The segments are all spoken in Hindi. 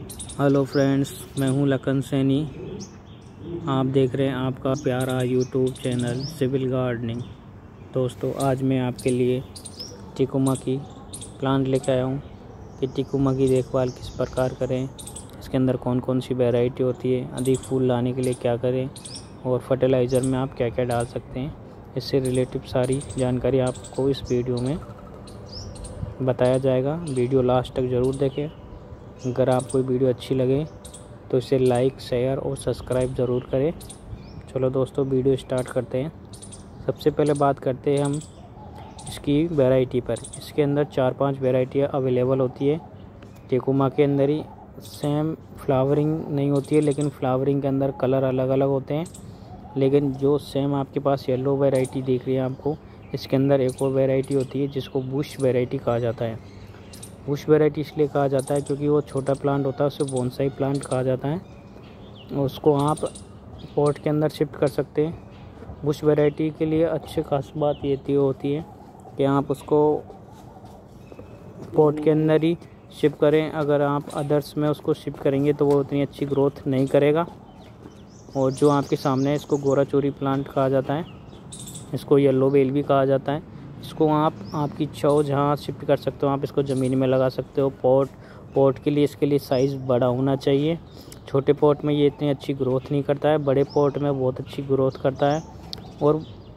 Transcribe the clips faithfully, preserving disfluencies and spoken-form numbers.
हेलो फ्रेंड्स, मैं हूं लखन सैनी। आप देख रहे हैं आपका प्यारा यूट्यूब चैनल सिविल गार्डनिंग। दोस्तों, आज मैं आपके लिए टिकोमा की प्लांट लेकर आया हूं कि टिकोमा की देखभाल किस प्रकार करें, इसके अंदर कौन कौन सी वैरायटी होती है, अधिक फूल लाने के लिए क्या करें और फर्टिलाइज़र में आप क्या क्या डाल सकते हैं। इससे रिलेटिव सारी जानकारी आपको इस वीडियो में बताया जाएगा। वीडियो लास्ट तक ज़रूर देखें। अगर आपको वीडियो अच्छी लगे तो इसे लाइक, शेयर और सब्सक्राइब ज़रूर करें। चलो दोस्तों, वीडियो स्टार्ट करते हैं। सबसे पहले बात करते हैं हम इसकी वैरायटी पर। इसके अंदर चार पांच वैरायटियाँ अवेलेबल होती है। टिकोमा के अंदर ही सेम फ्लावरिंग नहीं होती है, लेकिन फ्लावरिंग के अंदर कलर अलग अलग होते हैं। लेकिन जो सेम आपके पास येलो वैरायटी दिख रही है आपको, इसके अंदर एक और वैरायटी होती है जिसको बुश वैरायटी कहा जाता है। बुश वैरायटी इसलिए कहा जाता है क्योंकि वो छोटा प्लांट होता है, उसे बोनसाई प्लांट कहा जाता है। उसको आप पॉट के अंदर शिफ्ट कर सकते हैं। बुश वैरायटी के लिए अच्छी खास बात ये होती है कि आप उसको पॉट के अंदर ही शिफ्ट करें। अगर आप अदर्स में उसको शिफ्ट करेंगे तो वो उतनी अच्छी ग्रोथ नहीं करेगा। और जो आपके सामने है, इसको गोरा चोरी प्लांट कहा जाता है, इसको येलो बेल भी कहा जाता है। इसको आप आपकी इच्छा हो जहाँ शिफ्ट कर सकते हो, आप इसको ज़मीन में लगा सकते हो। पॉट पॉट के लिए इसके लिए साइज़ बड़ा होना चाहिए। छोटे पॉट में ये इतनी अच्छी ग्रोथ नहीं करता है, बड़े पॉट में बहुत अच्छी ग्रोथ करता है और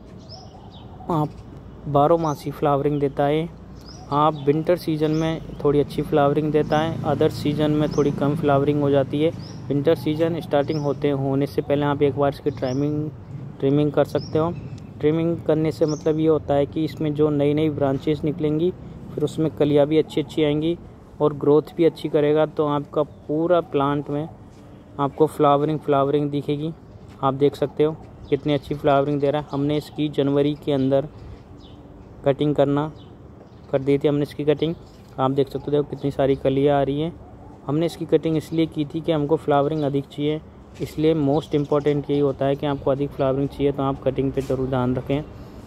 आप बारह मासी फ्लावरिंग देता है। आप विंटर सीजन में थोड़ी अच्छी फ्लावरिंग देता है, अदर सीजन में थोड़ी कम फ्लावरिंग हो जाती है। विंटर सीजन स्टार्टिंग होते होने से पहले आप एक बार इसकी ट्रिमिंग ट्रिमिंग कर सकते हो। ट्रिमिंग करने से मतलब ये होता है कि इसमें जो नई नई ब्रांचेस निकलेंगी, फिर उसमें कलियाँ भी अच्छी अच्छी आएंगी और ग्रोथ भी अच्छी करेगा। तो आपका पूरा प्लांट में आपको फ्लावरिंग फ्लावरिंग दिखेगी। आप देख सकते हो कितनी अच्छी फ्लावरिंग दे रहा है। हमने इसकी जनवरी के अंदर कटिंग करना कर दी थी। हमने इसकी कटिंग, आप देख सकते हो, देखो कितनी सारी कलियाँ आ रही हैं। हमने इसकी कटिंग इसलिए की थी कि हमको फ्लावरिंग अधिक चाहिए, इसलिए मोस्ट इम्पॉर्टेंट यही होता है कि आपको अधिक फ्लावरिंग चाहिए तो आप कटिंग पे ज़रूर ध्यान रखें।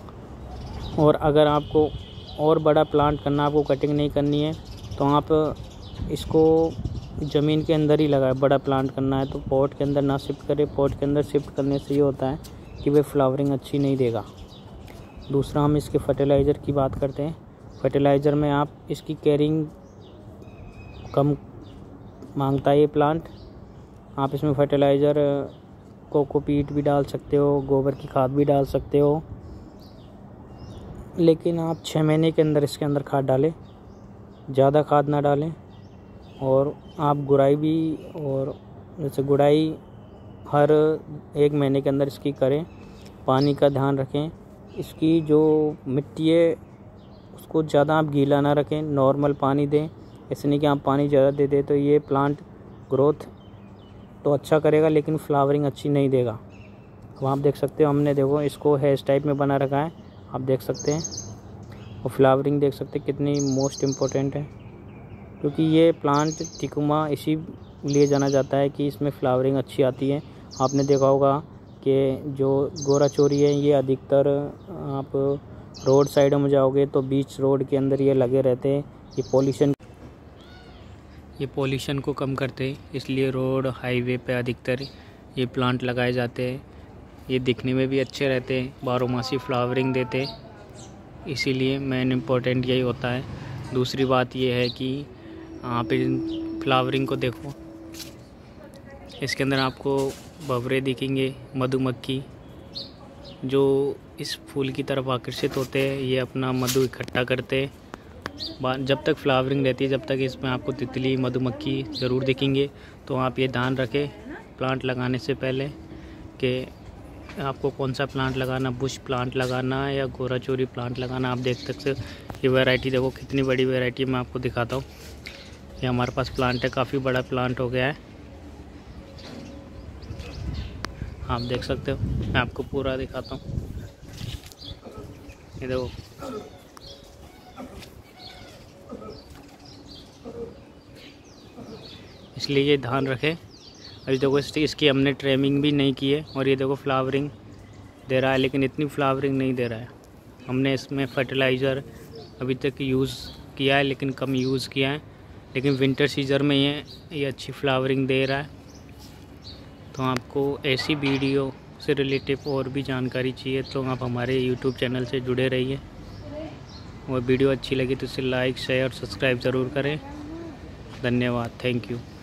और अगर आपको और बड़ा प्लांट करना, आपको कटिंग नहीं करनी है, तो आप इसको ज़मीन के अंदर ही लगाए। बड़ा प्लांट करना है तो पॉट के अंदर ना शिफ्ट करें। पॉट के अंदर शिफ्ट करने से ये होता है कि वह फ्लावरिंग अच्छी नहीं देगा। दूसरा, हम इसके फर्टिलाइज़र की बात करते हैं। फर्टिलाइज़र में आप इसकी कैरिंग कम मांगता है ये प्लांट। आप इसमें फर्टिलाइज़र कोकोपीट भी डाल सकते हो, गोबर की खाद भी डाल सकते हो, लेकिन आप छः महीने के अंदर इसके अंदर खाद डालें, ज़्यादा खाद ना डालें। और आप गुड़ाई भी, और जैसे गुड़ाई हर एक महीने के अंदर इसकी करें। पानी का ध्यान रखें। इसकी जो मिट्टी है उसको ज़्यादा आप गीला ना रखें, नॉर्मल पानी दें। ऐसे नहीं कि आप पानी ज़्यादा दे दें तो ये प्लांट ग्रोथ तो अच्छा करेगा लेकिन फ्लावरिंग अच्छी नहीं देगा। अब आप देख सकते हो, हमने देखो इसको हेज टाइप में बना रखा है, आप देख सकते हैं। और फ्लावरिंग देख सकते हैं कितनी मोस्ट इम्पोर्टेंट है, क्योंकि ये प्लांट टिकोमा इसी लिए जाना जाता है कि इसमें फ्लावरिंग अच्छी आती है। आपने देखा होगा कि जो गोरा चोरी है, ये अधिकतर आप रोड साइडों में जाओगे तो बीच रोड के अंदर ये लगे रहते हैं। ये पॉल्यूशन ये पॉल्यूशन को कम करते हैं, इसलिए रोड हाईवे पे अधिकतर ये प्लांट लगाए जाते हैं। ये दिखने में भी अच्छे रहते हैं, बारहमासी फ्लावरिंग देते, इसीलिए मेन इम्पोर्टेंट यही होता है। दूसरी बात ये है कि आप इन फ्लावरिंग को देखो, इसके अंदर आपको भंवरे दिखेंगे, मधुमक्खी जो इस फूल की तरफ आकर्षित होते हैं, ये अपना मधु इकट्ठा करते हैं। जब तक फ्लावरिंग रहती है, जब तक इसमें आपको तितली, मधुमक्खी ज़रूर दिखेंगे। तो आप ये ध्यान रखें प्लांट लगाने से पहले कि आपको कौन सा प्लांट लगाना, बुश प्लांट लगाना है या गोरा चोरी प्लांट लगाना। आप देख सकते हो ये वैरायटी देखो कितनी बड़ी वैरायटी, मैं आपको दिखाता हूँ। ये हमारे पास प्लांट है, काफ़ी बड़ा प्लांट हो गया है, आप देख सकते हो। मैं आपको पूरा दिखाता हूँ, ये देखो। इसलिए ये ध्यान रखें। अभी देखो इसकी हमने ट्रिमिंग भी नहीं की है और ये देखो फ्लावरिंग दे रहा है, लेकिन इतनी फ्लावरिंग नहीं दे रहा है। हमने इसमें फर्टिलाइज़र अभी तक यूज़ किया है, लेकिन कम यूज़ किया है। लेकिन विंटर सीजन में ये ये अच्छी फ्लावरिंग दे रहा है। तो आपको ऐसी वीडियो से रिलेटेड और भी जानकारी चाहिए तो आप हमारे यूट्यूब चैनल से जुड़े रहिए। और वीडियो अच्छी लगी तो इसे लाइक शेयर सब्सक्राइब ज़रूर करें। धन्यवाद। Thank you.